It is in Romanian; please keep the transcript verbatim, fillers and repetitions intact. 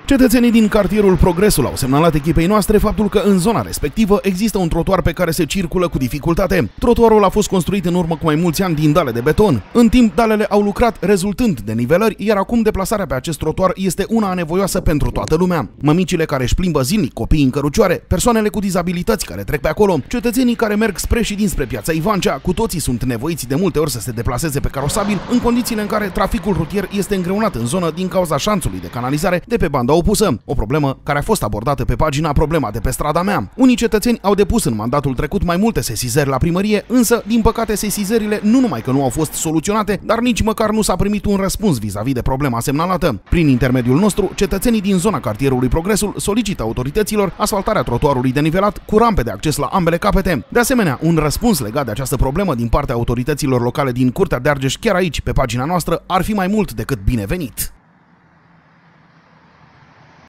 Cetățenii din cartierul Progresul au semnalat echipei noastre faptul că în zona respectivă există un trotuar pe care se circulă cu dificultate. Trotuarul a fost construit în urmă cu mai mulți ani din dale de beton. În timp, dalele au lucrat rezultând de nivelări, iar acum deplasarea pe acest trotuar este una anevoioasă pentru toată lumea. Mămicile care își plimbă zilnic copiii în cărucioare, persoanele cu dizabilități care trec pe acolo, cetățenii care merg spre și dinspre Piața Ivancea, cu toții sunt nevoiți de multe ori să se deplaseze pe carosabil, în condițiile în care traficul rutier este îngreunat în zonă din cauza șanțului de canalizare de pe banda opusă, o problemă care a fost abordată pe pagina Problema de pe strada mea. Unii cetățeni au depus în mandatul trecut mai multe sesizări la primărie, însă, din păcate, sesizările nu numai că nu au fost soluționate, dar nici măcar nu s-a primit un răspuns vis-a-vis de problema semnalată. Prin intermediul nostru, cetățenii din zona cartierului Progresul solicită autorităților asfaltarea trotuarului denivelat cu rampe de acces la ambele capete. De asemenea, un răspuns legat de această problemă din partea autorităților locale din Curtea de Argeș chiar aici, pe pagina noastră, ar fi mai mult decât binevenit.